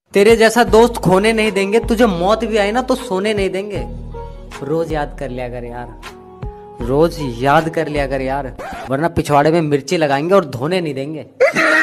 तेरे जैसा दोस्त खोने नहीं देंगे, तुझे मौत भी आई ना तो सोने नहीं देंगे। रोज याद कर लिया कर यार, रोज याद कर लिया कर यार, वरना पिछवाड़े में मिर्ची लगाएंगे और धोने नहीं देंगे।